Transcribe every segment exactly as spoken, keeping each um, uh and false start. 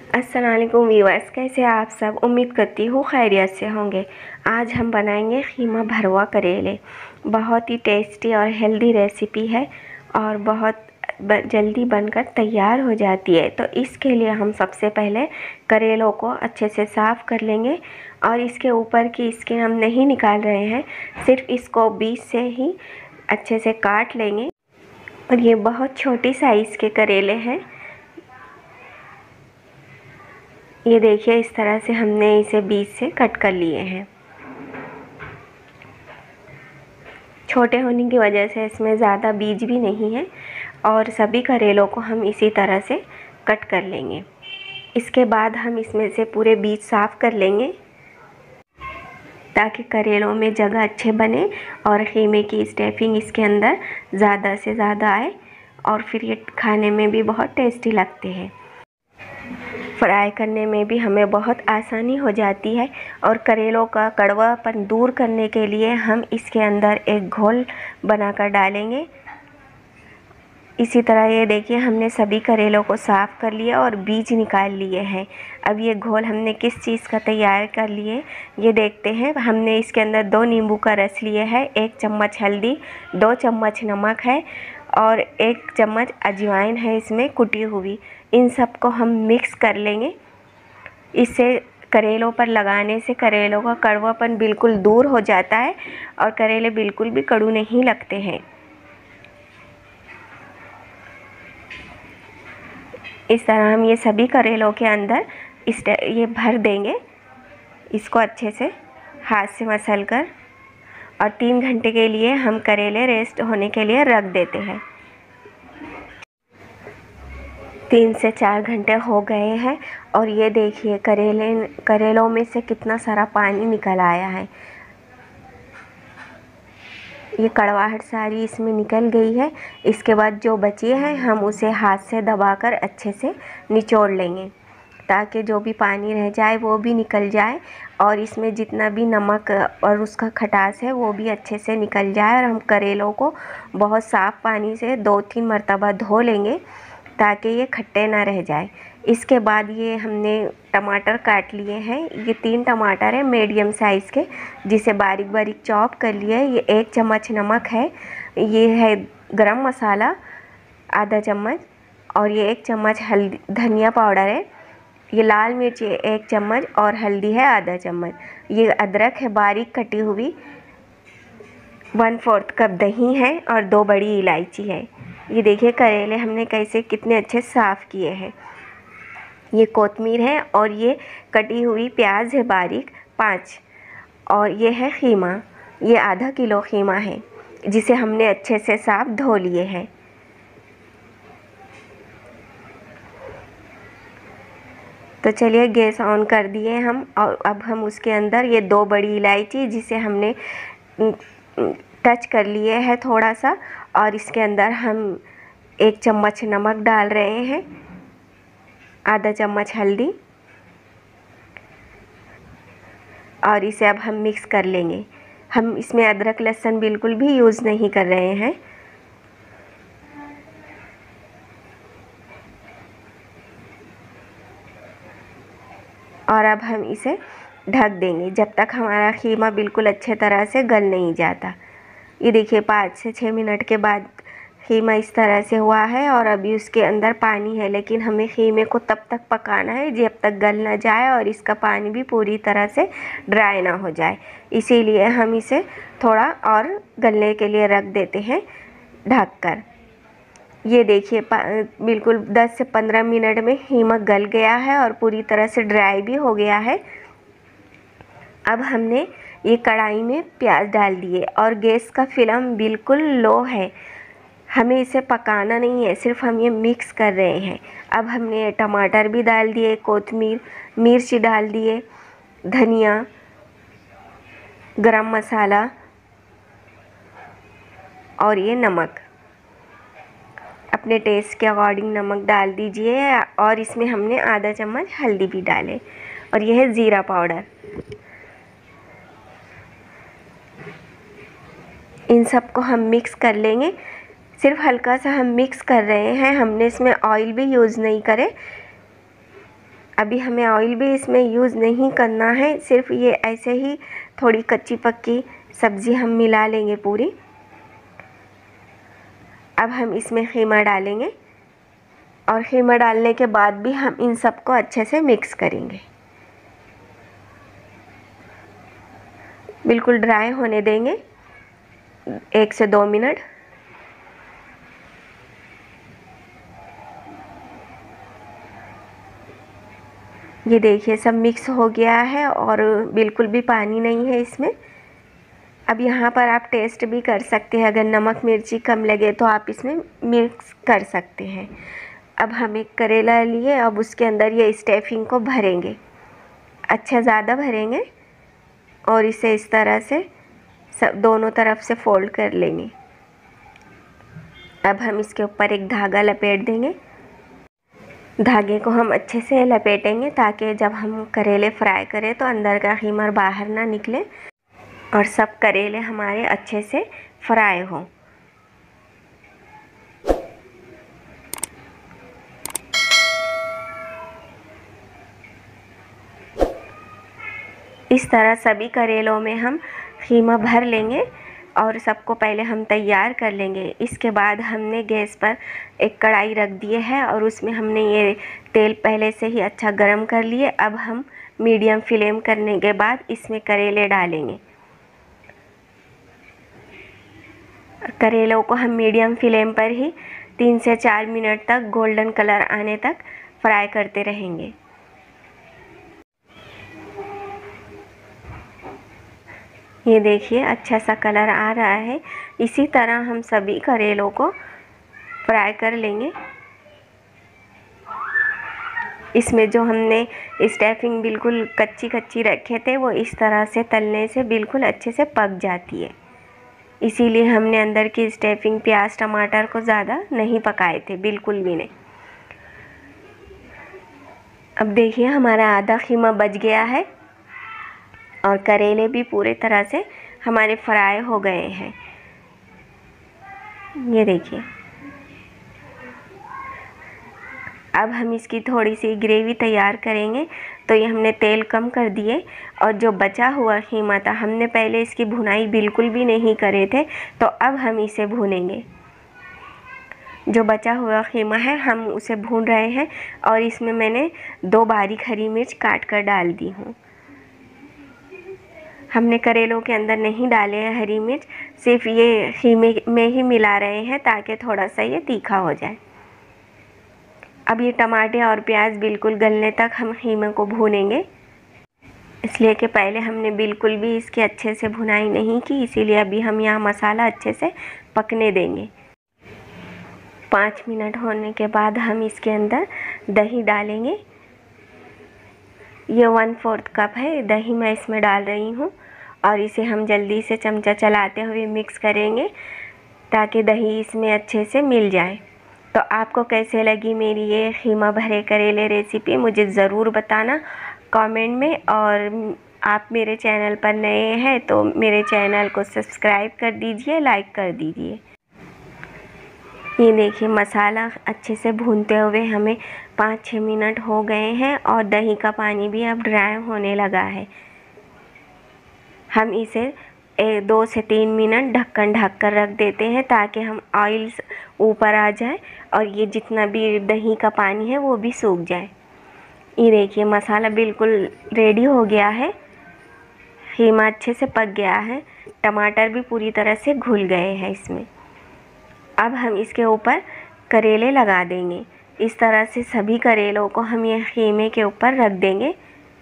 अस्सलाम वालेकुम व्यूअर्स, कैसे आप सब। उम्मीद करती हूँ खैरियत से होंगे। आज हम बनाएंगे खीमा भरवा करेले। बहुत ही टेस्टी और हेल्दी रेसिपी है और बहुत जल्दी बनकर तैयार हो जाती है। तो इसके लिए हम सबसे पहले करेलों को अच्छे से साफ़ कर लेंगे और इसके ऊपर की स्किन हम नहीं निकाल रहे हैं, सिर्फ इसको बीच से ही अच्छे से काट लेंगे। और ये बहुत छोटी साइज़ के करेले हैं। ये देखिए, इस तरह से हमने इसे बीच से कट कर लिए हैं। छोटे होने की वजह से इसमें ज़्यादा बीज भी नहीं है और सभी करेलों को हम इसी तरह से कट कर लेंगे। इसके बाद हम इसमें से पूरे बीज साफ़ कर लेंगे ताकि करेलों में जगह अच्छे बने और खीमे की स्टफिंग इसके अंदर ज़्यादा से ज़्यादा आए और फिर ये खाने में भी बहुत टेस्टी लगते हैं। फ्राई करने में भी हमें बहुत आसानी हो जाती है। और करेलों का कड़वापन दूर करने के लिए हम इसके अंदर एक घोल बनाकर डालेंगे। इसी तरह ये देखिए, हमने सभी करेलों को साफ़ कर लिया और बीज निकाल लिए हैं। अब ये घोल हमने किस चीज़ का तैयार कर लिए ये देखते हैं। हमने इसके अंदर दो नींबू का रस लिए है, एक चम्मच हल्दी, दो चम्मच नमक है और एक चम्मच अजवाइन है इसमें कुटी हुई। इन सब को हम मिक्स कर लेंगे। इससे करेलों पर लगाने से करेलों का कड़वापन बिल्कुल दूर हो जाता है और करेले बिल्कुल भी कड़ू नहीं लगते हैं। इस तरह हम ये सभी करेलों के अंदर इस ये भर देंगे। इसको अच्छे से हाथ से मसल कर और तीन घंटे के लिए हम करेले रेस्ट होने के लिए रख देते हैं। तीन से चार घंटे हो गए हैं और ये देखिए, करेले करेलों में से कितना सारा पानी निकल आया है। ये कड़वाहट सारी इसमें निकल गई है। इसके बाद जो बची है हम उसे हाथ से दबाकर अच्छे से निचोड़ लेंगे ताकि जो भी पानी रह जाए वो भी निकल जाए और इसमें जितना भी नमक और उसका खटास है वो भी अच्छे से निकल जाए। और हम करेलों को बहुत साफ़ पानी से दो तीन मरतबा धो लेंगे ताकि ये खट्टे ना रह जाए। इसके बाद ये हमने टमाटर काट लिए हैं। ये तीन टमाटर है मीडियम साइज़ के, जिसे बारीक बारीक चॉप कर लिए है। ये एक चम्मच नमक है, ये है गरम मसाला आधा चम्मच और ये एक चम्मच हल्दी धनिया पाउडर है। ये लाल मिर्च एक चम्मच और हल्दी है आधा चम्मच। ये अदरक है बारीक कटी हुई, वन फोर्थ कप दही है और दो बड़ी इलायची है। ये देखिए करेले हमने कैसे कितने अच्छे साफ़ किए हैं। ये कोतमीर है और ये कटी हुई प्याज है बारीक पाँच। और ये है खीमा, ये आधा किलो खीमा है जिसे हमने अच्छे से साफ धो लिए हैं। तो चलिए गैस ऑन कर दिए हम और अब हम उसके अंदर ये दो बड़ी इलायची जिसे हमने टच कर लिए है थोड़ा सा, और इसके अंदर हम एक चम्मच नमक डाल रहे हैं, आधा चम्मच हल्दी और इसे अब हम मिक्स कर लेंगे। हम इसमें अदरक लहसुन बिल्कुल भी यूज़ नहीं कर रहे हैं। और अब हम इसे ढक देंगे जब तक हमारा खीमा बिल्कुल अच्छे तरह से गल नहीं जाता। ये देखिए पाँच से छः मिनट के बाद खीमा इस तरह से हुआ है और अभी उसके अंदर पानी है, लेकिन हमें खीमे को तब तक पकाना है जब तक गल ना जाए और इसका पानी भी पूरी तरह से ड्राई ना हो जाए। इसीलिए हम इसे थोड़ा और गलने के लिए रख देते हैं ढक कर। ये देखिए बिल्कुल दस से पंद्रह मिनट में खीमा गल गया है और पूरी तरह से ड्राई भी हो गया है। अब हमने ये कढ़ाई में प्याज डाल दिए और गैस का फ्लेम बिल्कुल लो है। हमें इसे पकाना नहीं है, सिर्फ हम ये मिक्स कर रहे हैं। अब हमने टमाटर भी डाल दिए, कोतमीर, मिर्च डाल दिए, धनिया, गरम मसाला और ये नमक। अपने टेस्ट के अकॉर्डिंग नमक डाल दीजिए और इसमें हमने आधा चम्मच हल्दी भी डाले और यह है ज़ीरा पाउडर। इन सब को हम मिक्स कर लेंगे। सिर्फ हल्का सा हम मिक्स कर रहे हैं, हमने इसमें ऑयल भी यूज़ नहीं करे। अभी हमें ऑयल भी इसमें यूज़ नहीं करना है, सिर्फ ये ऐसे ही थोड़ी कच्ची पक्की सब्ज़ी हम मिला लेंगे पूरी। अब हम इसमें कीमा डालेंगे और कीमा डालने के बाद भी हम इन सबको अच्छे से मिक्स करेंगे, बिल्कुल ड्राई होने देंगे एक से दो मिनट। ये देखिए सब मिक्स हो गया है और बिल्कुल भी पानी नहीं है इसमें। अब यहाँ पर आप टेस्ट भी कर सकते हैं, अगर नमक मिर्ची कम लगे तो आप इसमें मिक्स कर सकते हैं। अब हम एक करेला लिए, अब उसके अंदर ये स्टफिंग को भरेंगे, अच्छा ज़्यादा भरेंगे और इसे इस तरह से सब दोनों तरफ से फोल्ड कर लेंगे। अब हम इसके ऊपर एक धागा लपेट देंगे। धागे को हम अच्छे से लपेटेंगे ताकि जब हम करेले फ्राई करें तो अंदर का कीमा बाहर ना निकले और सब करेले हमारे अच्छे से फ्राई हों। इस तरह सभी करेलों में हम कीमा भर लेंगे और सबको पहले हम तैयार कर लेंगे। इसके बाद हमने गैस पर एक कढ़ाई रख दिए है और उसमें हमने ये तेल पहले से ही अच्छा गरम कर लिए। अब हम मीडियम फ्लेम करने के बाद इसमें करेले डालेंगे। करेलों को हम मीडियम फ्लेम पर ही तीन से चार मिनट तक गोल्डन कलर आने तक फ्राई करते रहेंगे। ये देखिए अच्छा सा कलर आ रहा है। इसी तरह हम सभी करेलों को फ्राई कर लेंगे। इसमें जो हमने स्टफिंग बिल्कुल कच्ची कच्ची रखे थे वो इस तरह से तलने से बिल्कुल अच्छे से पक जाती है, इसीलिए हमने अंदर की स्टफिंग प्याज टमाटर को ज़्यादा नहीं पकाए थे, बिल्कुल भी नहीं। अब देखिए हमारा आधा कीमा बच गया है और करेले भी पूरे तरह से हमारे फ्राई हो गए हैं। ये देखिए अब हम इसकी थोड़ी सी ग्रेवी तैयार करेंगे। तो ये हमने तेल कम कर दिए और जो बचा हुआ कीमा था, हमने पहले इसकी भुनाई बिल्कुल भी नहीं करे थे, तो अब हम इसे भूनेंगे। जो बचा हुआ कीमा है हम उसे भून रहे हैं और इसमें मैंने दो बारीक हरी मिर्च काट कर डाल दी हूँ। हमने करेलों के अंदर नहीं डाले हैं हरी मिर्च, सिर्फ ये कीमे में ही मिला रहे हैं ताकि थोड़ा सा ये तीखा हो जाए। अब ये टमाटर और प्याज बिल्कुल गलने तक हम कीमे को भूनेंगे, इसलिए कि पहले हमने बिल्कुल भी इसकी अच्छे से भुनाई नहीं की, इसीलिए अभी हम यहाँ मसाला अच्छे से पकने देंगे। पाँच मिनट होने के बाद हम इसके अंदर दही डालेंगे। ये वन फोर्थ कप है दही मैं इसमें डाल रही हूँ और इसे हम जल्दी से चमचा चलाते हुए मिक्स करेंगे ताकि दही इसमें अच्छे से मिल जाए। तो आपको कैसे लगी मेरी ये कीमा भरे करेले रेसिपी मुझे ज़रूर बताना कमेंट में। और आप मेरे चैनल पर नए हैं तो मेरे चैनल को सब्सक्राइब कर दीजिए, लाइक कर दीजिए। ये देखिए मसाला अच्छे से भूनते हुए हमें पाँच छः मिनट हो गए हैं और दही का पानी भी अब ड्राई होने लगा है। हम इसे एक दो से तीन मिनट ढक्कन ढक कर रख देते हैं ताकि हम ऑयल ऊपर आ जाए और ये जितना भी दही का पानी है वो भी सूख जाए। ये देखिए मसाला बिल्कुल रेडी हो गया है, कीमा अच्छे से पक गया है, टमाटर भी पूरी तरह से घुल गए हैं इसमें। अब हम इसके ऊपर करेले लगा देंगे। इस तरह से सभी करेलों को हम ये कीमे के ऊपर रख देंगे।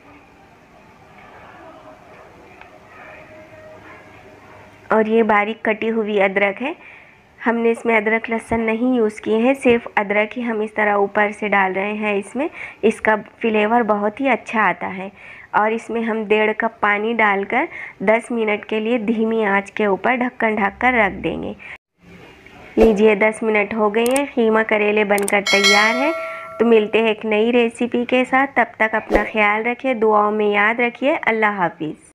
और ये बारीक कटी हुई अदरक है, हमने इसमें अदरक लहसुन नहीं यूज़ किए हैं, सिर्फ अदरक ही हम इस तरह ऊपर से डाल रहे हैं। इसमें इसका फ्लेवर बहुत ही अच्छा आता है। और इसमें हम डेढ़ कप पानी डालकर दस मिनट के लिए धीमी आंच के ऊपर ढक्कन ढक कर रख देंगे। लीजिए दस मिनट हो गए हैं, कीमा करेले बनकर तैयार है। तो मिलते हैं एक नई रेसिपी के साथ, तब तक अपना ख्याल रखिए, दुआओं में याद रखिए। अल्लाह हाफिज़।